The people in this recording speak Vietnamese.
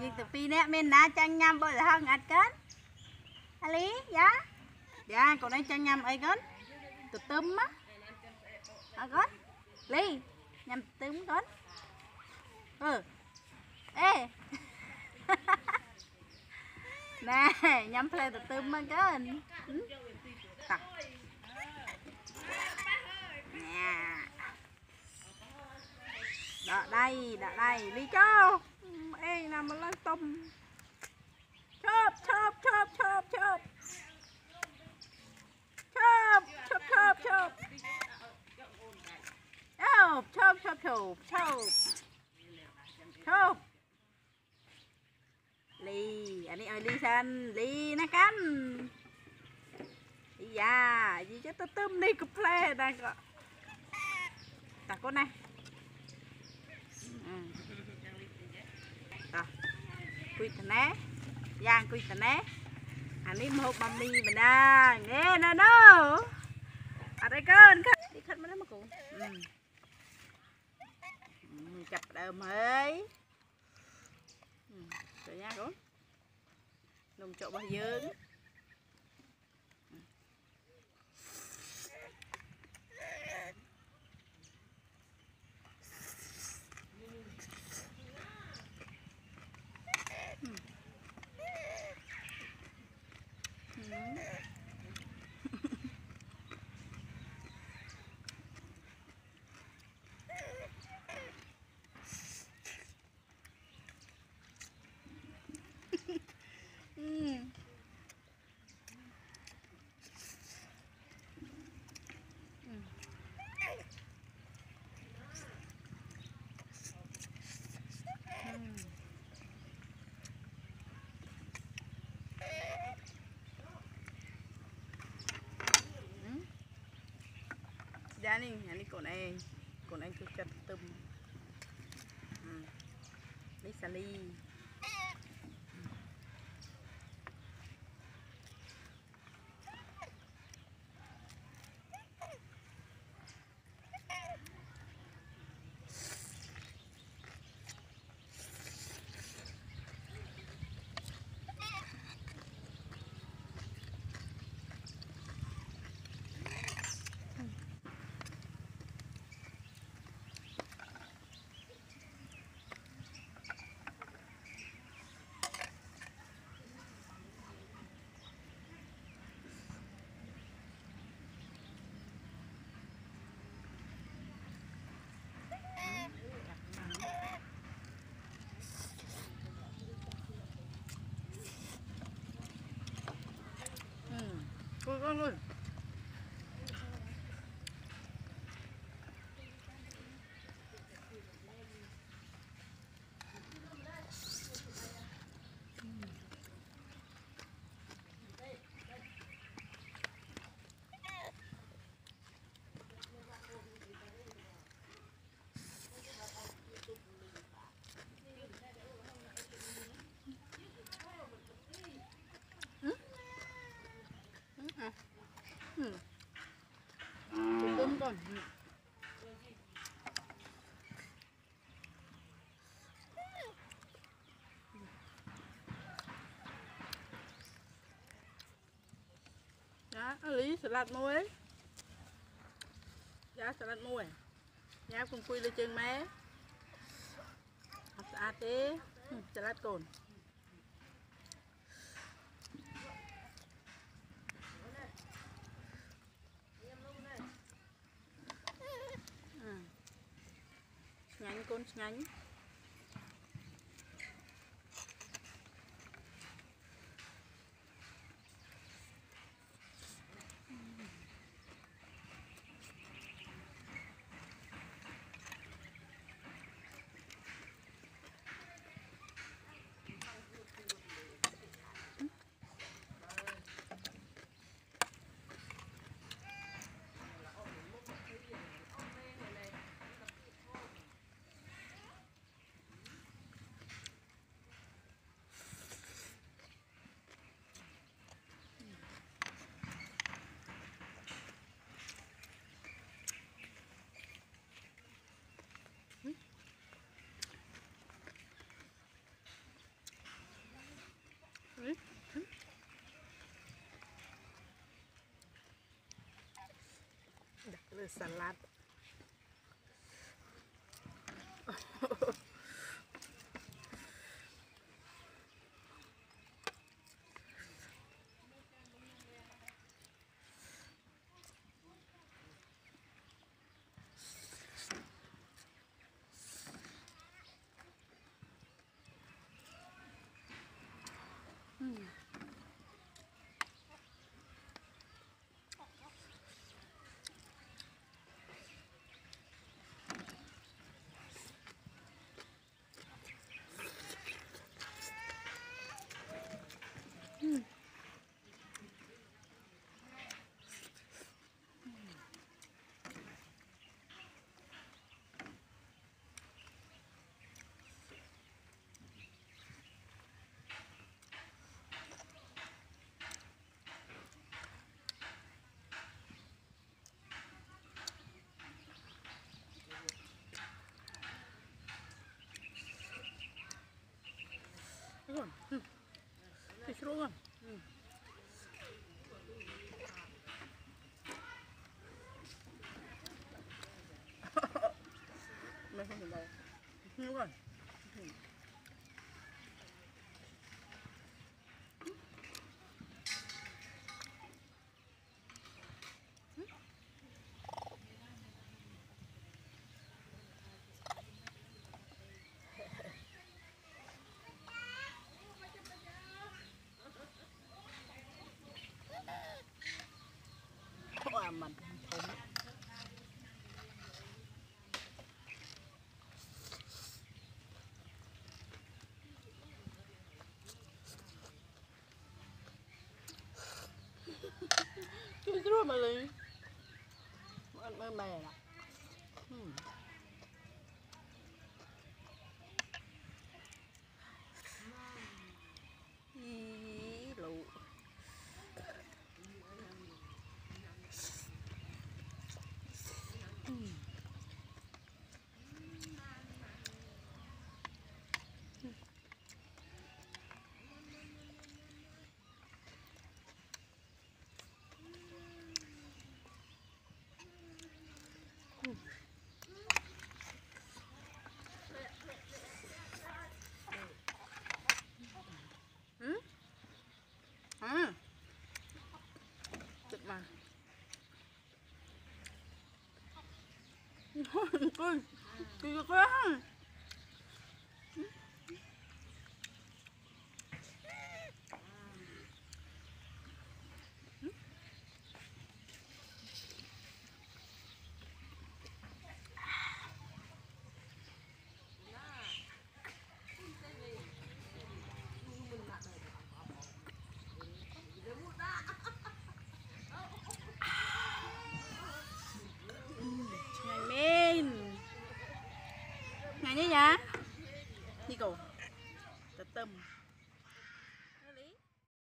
nhưng từ phi nè men ná chăng nhâm bơi là hơn ạt kết lý giá dạ còn đây chăng nhâm ấy kết từ tôm á kết lý nhâm tôm kết ê nè nhâm play từ tôm á kết đó đây đi cho ê nằm mà lên tôm chớp chớp chớp chớp chớp chớp chớp chớp chớp chớp chớp chớp chớp chớp chớp lì anh ấy lì xanh lì nó cắn dạ gì chứ tôi tôm đi cục lê đây có ta con này quy thằng né giang quy thằng né anh ấy một mâm mì mình à nghe nè nó ở đây cơn đi khất mà nó mà cụ chặt đờm ấy rồi nha cô nung chỗ bao dương giá này con anh cứ chặt tôm lấy Shally con ơi tôm con đó lý salad muối giá salad muối giá con quy lên chân mé salad thế salad cồn nhánh con nhánh salad. Cái sữa luôn. Mày không nhìn đâu. Đúng rồi. Mình thùng. Cái sữa mà liền. Ăn bè nè. Lụ. Chụp mà. Cứ quá. Ngày như vậy? Đi cô. Tâm.